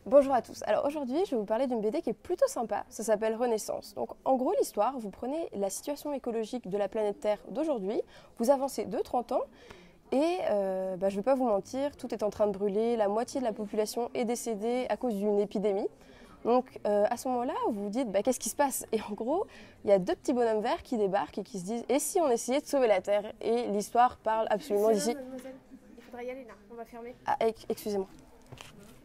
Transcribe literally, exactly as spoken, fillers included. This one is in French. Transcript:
Bonjour à tous. Alors aujourd'hui, je vais vous parler d'une B D qui est plutôt sympa. Ça s'appelle Renaissance. Donc en gros, l'histoire, vous prenez la situation écologique de la planète Terre d'aujourd'hui, vous avancez de trente ans et euh, bah, je ne vais pas vous mentir, tout est en train de brûler, la moitié de la population est décédée à cause d'une épidémie. Donc euh, à ce moment-là, vous vous dites bah, qu'est-ce qui se passe? Et en gros, il y a deux petits bonhommes verts qui débarquent et qui se disent et si on essayait de sauver la Terre? Et l'histoire parle absolument d'ici. Mademoiselle, il faudra y aller là, on va fermer. Ah, excusez-moi.